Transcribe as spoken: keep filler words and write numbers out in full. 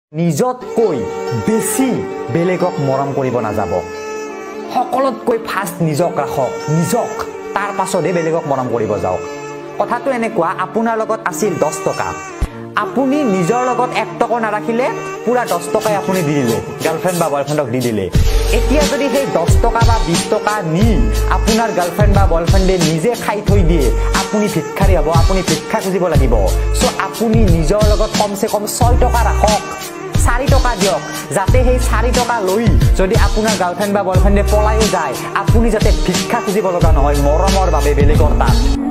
নিজতকৈ বেছি বেলেগক মৰম কৰিব নাযাব সকলোতকৈ ফাৰ্ষ্ট নিজক ৰাখক নিজক তাৰ পাছতহে বেলেগক মৰম কৰিব যাওক কথাটো এনেকুৱা আপোনাৰ লগত আছিল দহ টকা আপুনি নিজৰ লগত এক টকা নাৰাখিলে পুৰা দহ টকাই আপুনি দি দিলে গাৰ্লফ্ৰেণ্ড বা বয়ফ্ৰেণ্ডক দি দিলে এতিয়া যদি সেই দহ টকা বা বিশ টকা নি আপোনাৰ গাৰ্লফ্ৰেণ্ড বা বয়ফ্ৰেণ্ডে নিজে খাই থৈ দিয়ে আপুনি ভিক্ষাৰী হ'ব আপুনি ভিক্ষা খুজিব লাগিব সো আপুনি নিজৰ লগত কমসে কম ছয় টকা ৰাখক চাৰি টকা দিয়ক যাতে সেই চাৰি টকা লৈ যদি আপোনাৰ গাৰ্লফ্ৰেণ্ড বা বয়ফ্ৰেণ্ডে পলাই যায় আপুনি যাতে ভিক্ষা খুজিব লগা নহয় মৰমৰ বাবে বেলেগৰ তাত